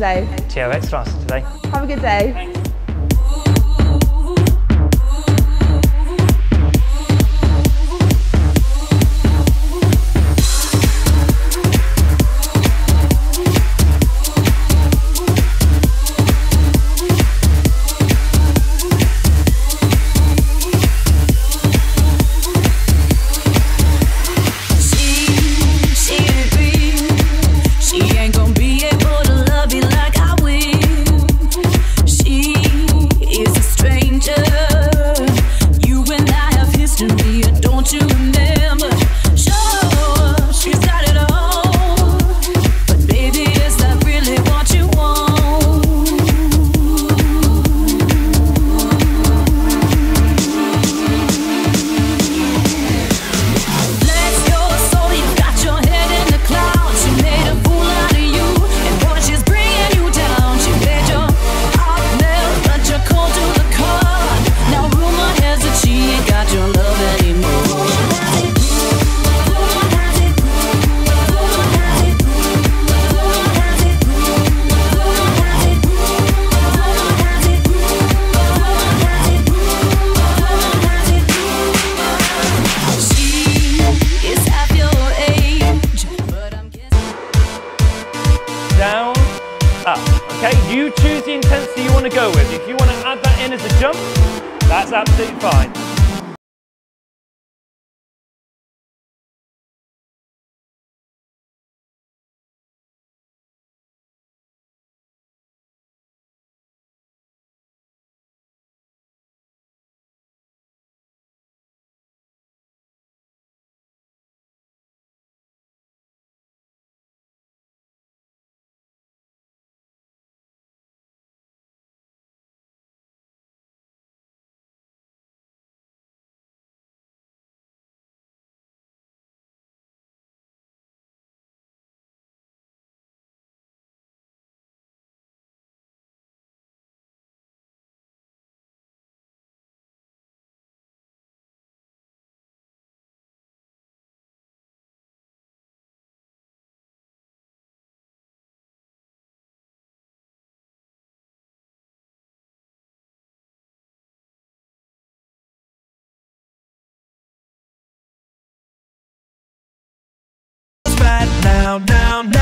today? TRX class today. Have a good day. Down, up. Okay, you choose the intensity you want to go with. If you want to add that in as a jump, that's absolutely fine. Now